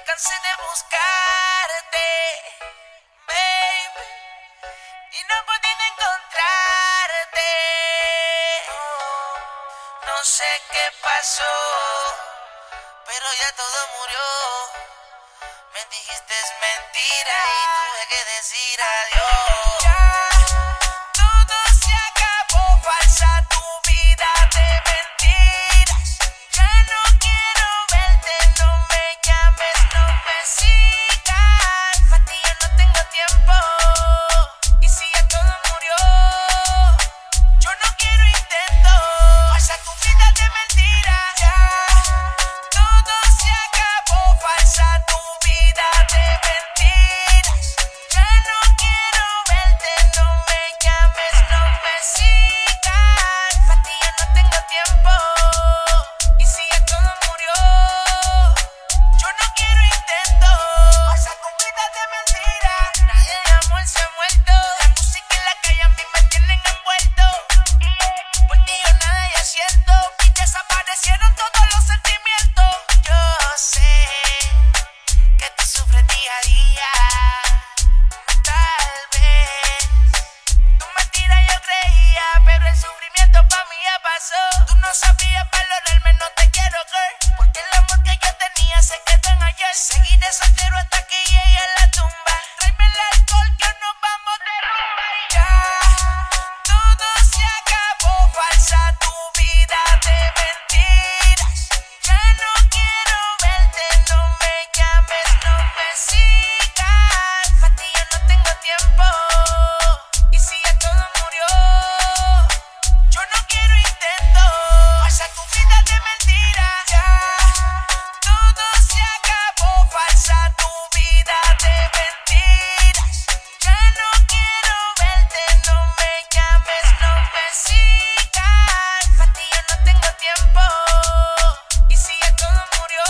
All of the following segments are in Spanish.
cansé de buscarte, baby, y no he podido encontrarte. No sé qué pasó, pero ya todo murió. Me dijiste es mentira y tuve que decir adiós. Ya todo se acabó, falsa tu vida de mentiras. Ya no quiero verte, no me llames, no me sigas. Para ti ya no tengo tiempo, y si ya todo murió, yo no quiero intento. Falsa tu vida de mentiras. Ya todo se acabó, falsa tu vida de mentiras. Ya no quiero verte, no me llames, no me sigas. Para ti ya no tengo tiempo, y si ya todo murió, yo no quiero intento. Falsa tu vida de mentiras. Nadie de amor se ha muerto. La música y la calle a mí me tienen envuelto. Por ti yo nada ya siento, y desaparecieron todos los sentimientos. Yo sé que tú sufres día a día. Tal vez tu mentira yo creía, pero el sufrimiento pa' mí ya pasó. Tú no sabías valorarme, no te quiero, girl, porque el amor que yo tenía se quedó en ayer. Seguiré soltero hasta que llegue a la tumba. Tráeme el alcohol que nos vamos de rumba. Y ya todo se acabó, falsa tu vida de mentiras. Ya no quiero verte, no me llames, no me sigas. Para ti ya no tengo tiempo, y si ya todo murió, yo no quiero intento. Falsa tu vida de mentiras. Ya todo se acabó, falsa tu vida de mentiras. Ya no quiero verte, no me llames, no me sigas. Para ti ya no tengo tiempo, y si ya todo murió,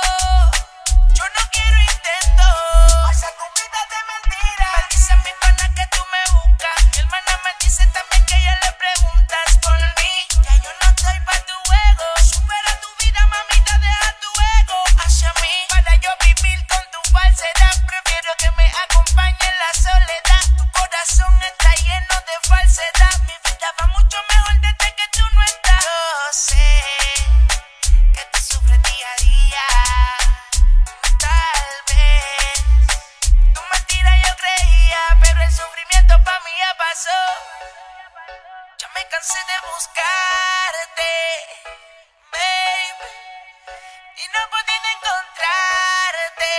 yo no quiero intento. Falsa tu vida de mentiras. Me dice mi pana que tú me buscas. Mi hermana me dice también que ella le preguntas por mí. Ya yo no estoy pa' tu juego. Supera tu vida, mamita, deja tu ego hacia mí. Para yo vivir con tu falsedad, prefiero que me acompañe en la soledad. Tu corazón está lleno de falsedad. Mi vida va mucho mejor desde que tú no estás. Yo sé que tú sufres día a día. Tal vez tu mentira yo creía, pero el sufrimiento pa' mí ya pasó. Ya me cansé de buscarte, baby, y no he podido encontrarte.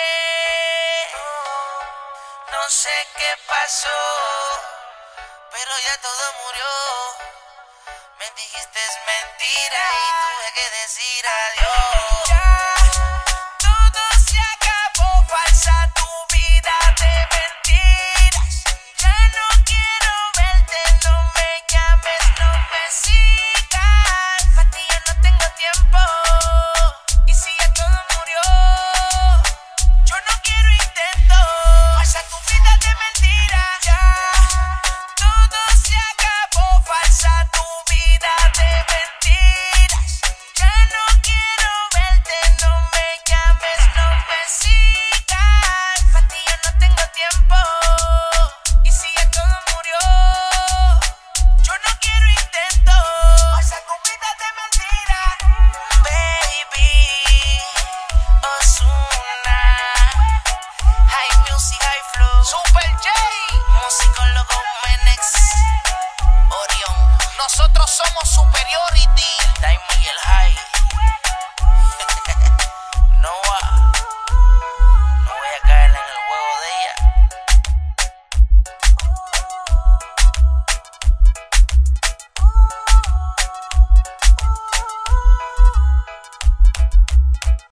No sé qué pasó, pero ya todo murió. Me dijiste es mentira y tuve que decir adiós. Ya todo se acabó, falsa tu vida de mentiras. Ya no quiero verte, no me llames, no me sigas. Para ti ya no tengo tiempo, y si ya todo murió, yo no quiero intento. Falsa tu vida de mentiras. Ya todo se acabó, falsa tu vida de mentiras. Ya no quiero verte, no me llames, no me sigas. Para ti ya no tengo tiempo, y si ya todo murió, yo no quiero intento. Falsa tu vida de mentiras, baby. Ozuna, high music, high flow, Super J, musicólogo Menex, Orión. Nosotros somos Superiority.